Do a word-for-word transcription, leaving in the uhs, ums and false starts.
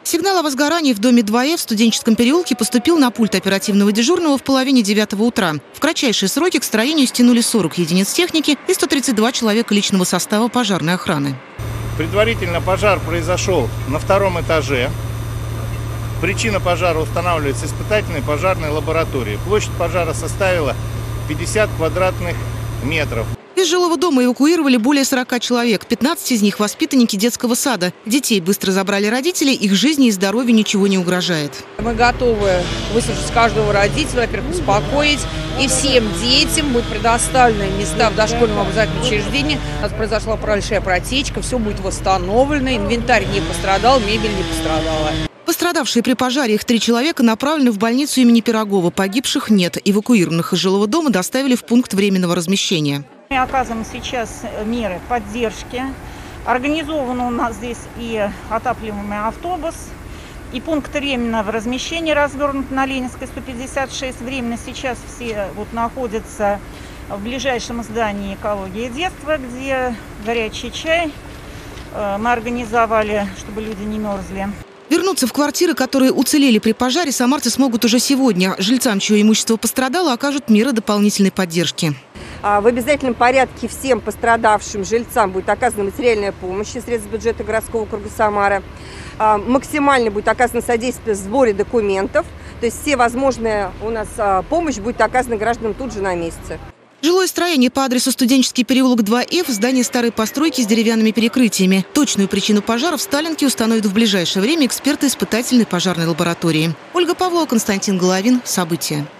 Сигнал о возгорании в доме два Э в студенческом переулке поступил на пульт оперативного дежурного в половине девятого утра. В кратчайшие сроки к строению стянули сорок единиц техники и сто тридцать два человека личного состава пожарной охраны. Предварительно пожар произошел на втором этаже. Причина пожара устанавливается испытательной пожарной лабораторией. Площадь пожара составила пятьдесят квадратных метров. Из жилого дома эвакуировали более сорока человек. пятнадцать из них – воспитанники детского сада. Детей быстро забрали родители, их жизни и здоровью ничего не угрожает. Мы готовы выслушать каждого родителя, во-первых, успокоить. И всем детям будут предоставлены места в дошкольном образовательном учреждении. У нас произошла большая протечка, все будет восстановлено, инвентарь не пострадал, мебель не пострадала. Пострадавшие при пожаре, их три человека, направлены в больницу имени Пирогова. Погибших нет. Эвакуированных из жилого дома доставили в пункт временного размещения. Мы оказываем сейчас меры поддержки. Организован у нас здесь и отапливаемый автобус, и пункт временного размещения развернут на Ленинской сто пятьдесят шесть. Временно сейчас все вот находятся в ближайшем здании «Экология и детство», где горячий чай мы организовали, чтобы люди не мерзли. Вернуться в квартиры, которые уцелели при пожаре, самарцы смогут уже сегодня. Жильцам, чье имущество пострадало, окажут меры дополнительной поддержки. В обязательном порядке всем пострадавшим жильцам будет оказана материальная помощь из средств бюджета городского округа Самара. Максимально будет оказано содействие в сборе документов. То есть все возможная у нас помощь будет оказана гражданам тут же на месте. Жилое строение по адресу Студенческий переулок два Ф, здание старой постройки с деревянными перекрытиями. Точную причину пожара в Сталинке установят в ближайшее время эксперты испытательной пожарной лаборатории. Ольга Павлова, Константин Головин. События.